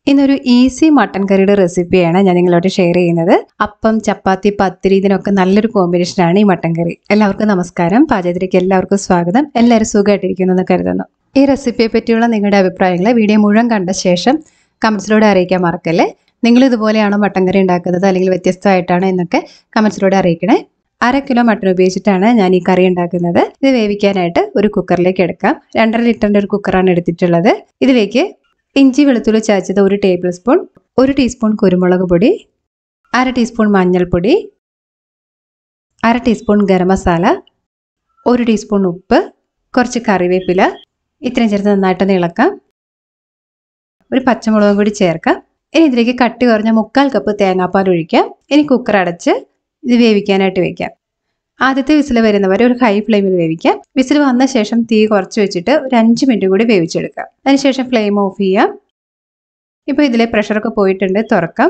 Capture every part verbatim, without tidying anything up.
ഇന്നൊരു easy mutton കറിയുടെ റെസിപ്പിയാണ് ഞാൻ നിങ്ങളോട് ഷെയർ ചെയ്യുന്നത്. അപ്പം, ചപ്പാത്തി, പത്തിരി ഇതിനൊക്കെ നല്ലൊരു കോമ്പിനേഷനാണ് ഈ മട്ടൻ കറി. എല്ലാവർക്കും നമസ്കാരം. പാചകത്തിലേക്ക് എല്ലാവർക്കും സ്വാഗതം. എല്ലാവരും സുഖമായിട്ടിരിക്കുന്നു എന്ന് കരുതുന്നു. ഈ റെസിപ്പിയെ പറ്റിയുള്ള നിങ്ങളുടെ അഭിപ്രായങ്ങൾ വീഡിയോ മുഴുവൻ കണ്ട ശേഷം കമൻസിലൂടെ അറിയിക്കാൻ മറക്കല്ലേ. നിങ്ങൾ ഇതുപോലെയാണോ മട്ടൻ കറി ഉണ്ടാക്കുന്നത്, അല്ലെങ്കിൽ വ്യത്യസ്തമായിട്ടാണോ എന്നൊക്കെ കമൻസിലൂടെ അറിയിക്കണേ. അര കിലോ മട്ടൺ ഉപയോഗിച്ചിട്ടാണ് ഞാൻ ഈ കറി ഉണ്ടാക്കുന്നത്. ഇത് വേവിക്കാനായിട്ട് ഒരു കുക്കറിലേക്ക് എടുക്കാം. രണ്ടര ലിറ്ററിന്റെ ഒരു കുക്കറാണ് എടുത്തിട്ടുള്ളത്. ഇതിലേക്ക് ഇഞ്ചി വെളുത്തുള്ളി ചതച്ചത് ഒരു ടേബിൾ സ്പൂൺ, ഒരു ടീസ്പൂൺ കുരുമുളക് പൊടി, അര ടീസ്പൂൺ മഞ്ഞൾപ്പൊടി, അര ടീസ്പൂൺ ഗരം മസാല, ഒരു ടീസ്പൂൺ ഉപ്പ്, കുറച്ച് കറിവേപ്പില, ഇത്രയും ചേർത്ത് നന്നായിട്ടൊന്ന് ഇളക്കാം. ഒരു പച്ചമുളകും കൂടി ചേർക്കാം. ഇനി ഇതിലേക്ക് കട്ടി കുറഞ്ഞ മുക്കാൽ കപ്പ് തേങ്ങാപ്പാൽ ഒഴിക്കാം. ഇനി കുക്കർ അടച്ച് ഇത് വേവിക്കാനായിട്ട് വെക്കാം. ആദ്യത്തെ വിസിൽ വരുന്നവരെ ഒരു ഹൈ ഫ്ലെയിമിൽ വേവിക്കാം. വിസിൽ വന്ന ശേഷം തീ കുറച്ച് വെച്ചിട്ട് ഒരു അഞ്ച് മിനിറ്റ് കൂടി വേവിച്ചെടുക്കാം. അതിനുശേഷം ഫ്ലെയിം ഓഫ് ചെയ്യാം. ഇപ്പോൾ ഇതിലെ പ്രഷറൊക്കെ പോയിട്ടുണ്ട്. തുറക്കാം.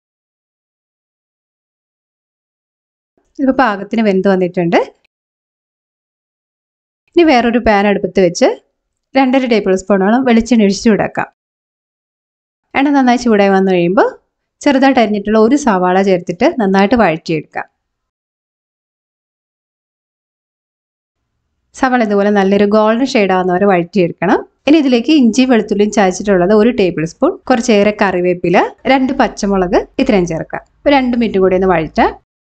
ഇതിപ്പോൾ പാകത്തിന് വെന്ത് വന്നിട്ടുണ്ട്. ഇനി വേറൊരു പാൻ അടുപ്പത്ത് വെച്ച് രണ്ടര ടേബിൾ സ്പൂണോളം വെളിച്ചെണ്ണ ഒഴിച്ച് ചൂടാക്കാം. എണ്ണ നന്നായി ചൂടായി വന്നു കഴിയുമ്പോൾ ചെറുതായിട്ട് അരിഞ്ഞിട്ടുള്ള ഒരു സവാള ചേർത്തിട്ട് നന്നായിട്ട് വഴറ്റിയെടുക്കാം. സവാള ഇതുപോലെ നല്ലൊരു ഗോൾഡൻ ഷെയ്ഡ് ആവുന്നവരെ വഴറ്റിയെടുക്കണം. ഇനി ഇതിലേക്ക് ഇഞ്ചി വെളുത്തുള്ളിയും ചതച്ചിട്ടുള്ളത് ഒരു ടേബിൾ സ്പൂൺ, കുറച്ചേറെ കറിവേപ്പില, രണ്ട് പച്ചമുളക് ഇത്രയും ചേർക്കാം. ഒരു രണ്ട് മിനിറ്റ് കൂടി ഒന്ന് വഴറ്റാം.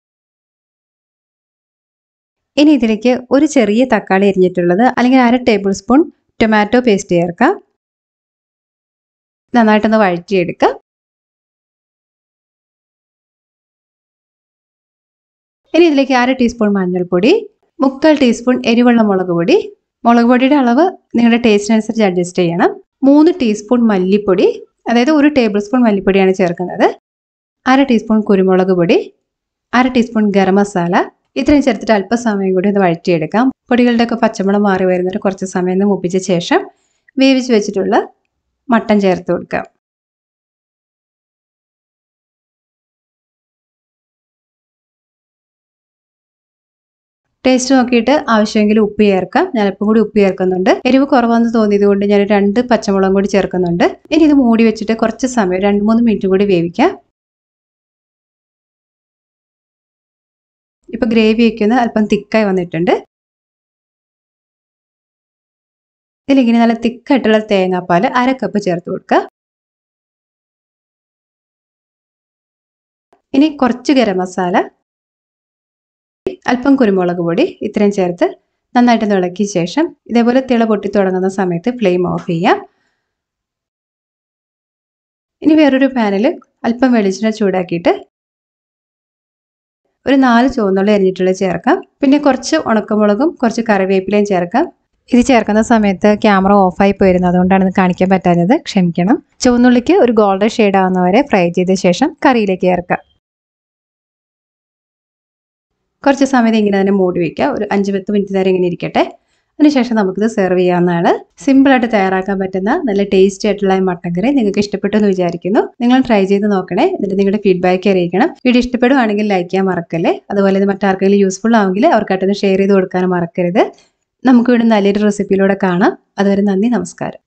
ഇനി ഇതിലേക്ക് ഒരു ചെറിയ തക്കാളി അരിഞ്ഞിട്ടുള്ളത് അല്ലെങ്കിൽ അര ടേബിൾ സ്പൂൺ ടൊമാറ്റോ പേസ്റ്റ് ചേർക്കാം. നന്നായിട്ടൊന്ന് വഴറ്റിയെടുക്കാം. ഇനി ഇതിലേക്ക് അര ടീസ്പൂൺ മഞ്ഞൾപ്പൊടി, മുക്കാൽ ടീസ്പൂൺ എരിവുള്ള മുളക് പൊടി. മുളക് പൊടിയുടെ അളവ് നിങ്ങളുടെ ടേസ്റ്റിനനുസരിച്ച് അഡ്ജസ്റ്റ് ചെയ്യണം. മൂന്ന് ടീസ്പൂൺ മല്ലിപ്പൊടി, അതായത് ഒരു ടേബിൾ സ്പൂൺ മല്ലിപ്പൊടിയാണ് ചേർക്കുന്നത്. അര ടീസ്പൂൺ കുരുമുളക് പൊടി, അര ടീസ്പൂൺ ഗരം മസാല ഇത്രയും ചേർത്തിട്ട് അല്പസമയം കൂടി ഒന്ന് വഴറ്റിയെടുക്കാം. പൊടികളുടെയൊക്കെ പച്ചമണം മാറി വരുന്നൊരു കുറച്ച് സമയം ഒന്ന് മുപ്പിച്ച ശേഷം വേവിച്ച് വെച്ചിട്ടുള്ള മട്ടൻ ചേർത്ത് കൊടുക്കാം. ടേസ്റ്റ് നോക്കിയിട്ട് ആവശ്യമെങ്കിൽ ഉപ്പ് ചേർക്കാം. ഞാൻ അല്പം കൂടി ഉപ്പ് ചേർക്കുന്നുണ്ട്. എരിവ് കുറവാണെന്ന് തോന്നിയത് കൊണ്ട് ഞാൻ രണ്ട് പച്ചമുളകും കൂടി ചേർക്കുന്നുണ്ട്. ഇനി ഇത് മൂടി വെച്ചിട്ട് കുറച്ച് സമയം രണ്ട് മൂന്ന് മിനിറ്റ് കൂടി വേവിക്കാം. ഇപ്പൊ ഗ്രേവി വയ്ക്കുന്നത് അല്പം തിക്കായി വന്നിട്ടുണ്ട്. ഇതിലിങ്ങനെ നല്ല തിക്കായിട്ടുള്ള തേങ്ങാപ്പാൽ അര കപ്പ് ചേർത്ത് കൊടുക്കുക. ഇനി കുറച്ച് ഗരം മസാല, അല്പം കുരുമുളക് പൊടി ഇത്രയും ചേർത്ത് നന്നായിട്ട് ഇളക്കിയ ശേഷം ഇതേപോലെ തിള പൊട്ടി തുടങ്ങുന്ന സമയത്ത് ഫ്ലെയിം ഓഫ് ചെയ്യാം. ഇനി വേറൊരു പാനിൽ അല്പം വെളിച്ചെണ്ണ ചൂടാക്കിയിട്ട് ഒരു നാല് ചുവന്നുള്ളി അരിഞ്ഞിട്ടുള്ള ചേർക്കാം. പിന്നെ കുറച്ച് ഉണക്കമുളകും കുറച്ച് കറിവേപ്പിലയും ചേർക്കാം. ഇത് ചേർക്കുന്ന സമയത്ത് ക്യാമറ ഓഫായി പോയിരുന്നു, അതുകൊണ്ടാണ് ഇത് കാണിക്കാൻ പറ്റാഞ്ഞത്, ക്ഷമിക്കണം. ചുവന്നുള്ളിക്ക് ഒരു ഗോൾഡൻ ഷെയ്ഡ് ആവുന്നവരെ ഫ്രൈ ചെയ്ത ശേഷം കറിയിലേക്ക് ചേർക്കാം. കുറച്ച് സമയം ഇങ്ങനെ തന്നെ മൂടി വയ്ക്കുക. ഒരു അഞ്ച് പത്ത് മിനിറ്റ് നേരം ഇങ്ങനെ ഇരിക്കട്ടെ. അതിനുശേഷം നമുക്കിത് സെർവ് ചെയ്യാവുന്നതാണ്. സിമ്പിളായിട്ട് തയ്യാറാക്കാൻ പറ്റുന്ന നല്ല ടേസ്റ്റി ആയിട്ടുള്ള മട്ടൻ കറി നിങ്ങൾക്ക് ഇഷ്ടപ്പെട്ടു എന്ന് വിചാരിക്കുന്നു. നിങ്ങൾ ട്രൈ ചെയ്ത് നോക്കണേ. എന്നിട്ട് നിങ്ങളുടെ ഫീഡ്ബാക്ക് അറിയിക്കണം. വീഡിയോ ഇഷ്ടപ്പെടുവാണെങ്കിൽ ലൈക്ക് ചെയ്യാൻ മറക്കല്ലേ. അതുപോലെ ഇത് മറ്റാർക്കെങ്കിലും യൂസ്ഫുൾ ആവുമെങ്കിൽ അവർക്കായിട്ടൊന്ന് ഷെയർ ചെയ്ത് കൊടുക്കാനും മറക്കരുത്. നമുക്ക് ഇവിടെ നല്ലൊരു റെസിപ്പിയിലൂടെ കാണാം. അതുവരെ നന്ദി, നമസ്കാരം.